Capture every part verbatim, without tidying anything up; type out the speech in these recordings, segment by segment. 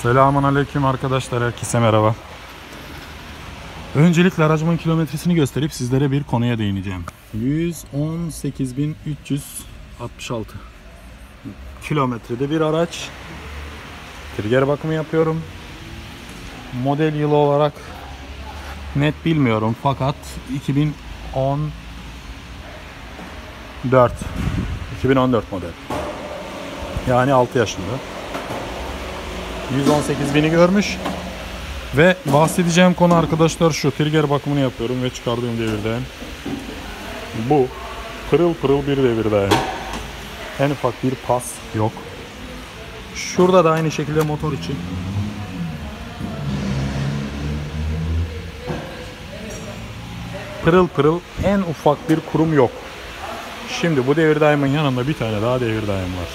Selamünaleyküm arkadaşlar, herkese merhaba. Öncelikle aracımın kilometresini gösterip sizlere bir konuya değineceğim. yüz on sekiz bin üç yüz altmış altı kilometrede bir araç. Trigger bakımı yapıyorum. Model yılı olarak net bilmiyorum fakat iki bin on dört iki bin on dört model. Yani altı yaşında. yüz on sekiz bini görmüş. Ve bahsedeceğim konu arkadaşlar şu: trigger bakımını yapıyorum ve çıkardığım devirden. Bu pırıl pırıl bir devirden. En ufak bir pas yok. Şurada da aynı şekilde motor için. Pırıl pırıl, en ufak bir kurum yok. Şimdi bu devir daimın yanında bir tane daha devir daim var.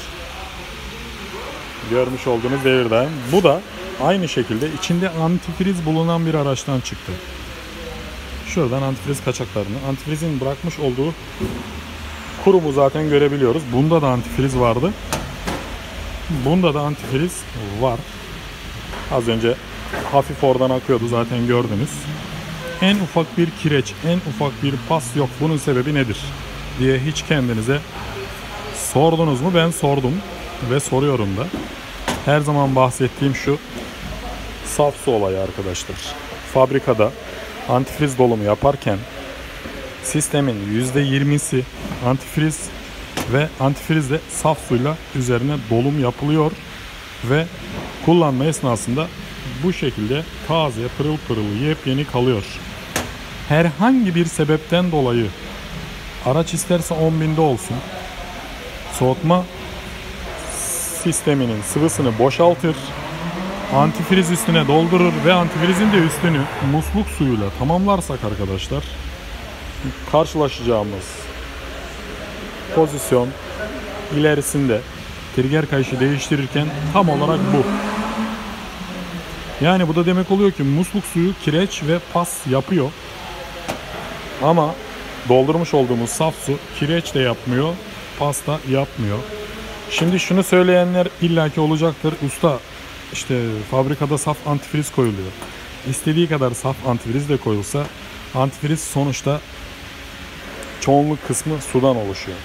Görmüş olduğunuz devir daim. Bu da aynı şekilde içinde antifriz bulunan bir araçtan çıktı. Şuradan antifriz kaçaklarını, antifrizin bırakmış olduğu kurumu zaten görebiliyoruz. Bunda da antifriz vardı. Bunda da antifriz var. Az önce hafif oradan akıyordu, zaten gördünüz. En ufak bir kireç, en ufak bir pas yok. Bunun sebebi nedir diye hiç kendinize sordunuz mu? Ben sordum ve soruyorum da. Her zaman bahsettiğim şu saf su olayı arkadaşlar. Fabrikada antifriz dolumu yaparken sistemin yüzde yirmisi antifriz ve antifrizle saf suyla üzerine dolum yapılıyor ve kullanma esnasında bu şekilde taze, pırıl pırıl, yepyeni kalıyor. Herhangi bir sebepten dolayı araç isterse on binde olsun, soğutma sisteminin sıvısını boşaltır, antifriz üstüne doldurur ve antifrizin de üstünü musluk suyuyla tamamlarsak arkadaşlar, karşılaşacağımız pozisyon ilerisinde trigger kayışı değiştirirken tam olarak bu. Yani bu da demek oluyor ki musluk suyu kireç ve pas yapıyor. Ama doldurmuş olduğumuz saf su kireç de yapmıyor, pas da yapmıyor. Şimdi şunu söyleyenler illaki olacaktır: usta, işte fabrikada saf antifriz koyuluyor. İstediği kadar saf antifriz de koyulsa antifriz sonuçta çoğunluk kısmı sudan oluşuyor.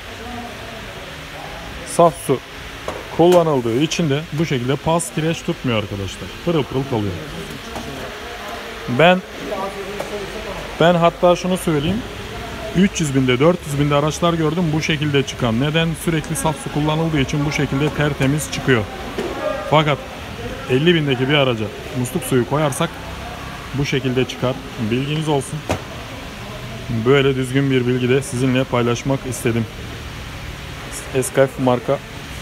Saf su kullanıldığı için de bu şekilde pas, kireç tutmuyor arkadaşlar. Pırıl pırıl kalıyor. Ben ben hatta şunu söyleyeyim: üç yüz binde, dört yüz binde araçlar gördüm bu şekilde çıkan. Neden? Sürekli saf su kullanıldığı için bu şekilde tertemiz çıkıyor. Fakat elli bindeki bir araca musluk suyu koyarsak bu şekilde çıkar. Bilginiz olsun. Böyle düzgün bir bilgi de sizinle paylaşmak istedim. S K F marka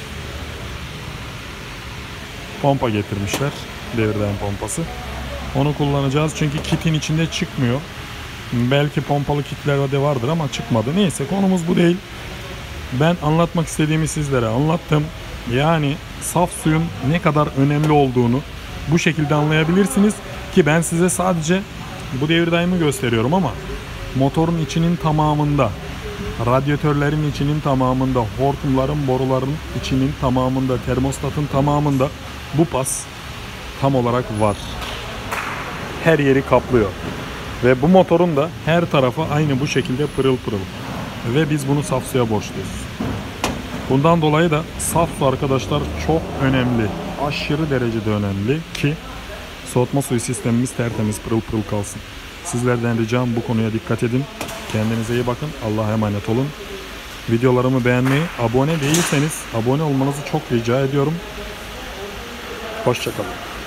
pompa getirmişler. Devirdaim pompası. Onu kullanacağız çünkü kitin içinde çıkmıyor. Belki pompalı kitler de vardır ama çıkmadı. Neyse, konumuz bu değil. Ben anlatmak istediğimi sizlere anlattım. Yani saf suyun ne kadar önemli olduğunu bu şekilde anlayabilirsiniz ki ben size sadece bu devir daimi gösteriyorum ama motorun içinin tamamında, radyatörlerin içinin tamamında, hortumların, boruların içinin tamamında, termostatın tamamında bu pas tam olarak var. Her yeri kaplıyor. Ve bu motorun da her tarafı aynı bu şekilde pırıl pırıl. Ve biz bunu saf suya borçluyuz. Bundan dolayı da saf su arkadaşlar çok önemli. Aşırı derecede önemli ki soğutma suyu sistemimiz tertemiz, pırıl pırıl kalsın. Sizlerden ricam bu konuya dikkat edin. Kendinize iyi bakın. Allah'a emanet olun. Videolarımı beğenmeyi, abone değilseniz abone olmanızı çok rica ediyorum. Hoşça kalın.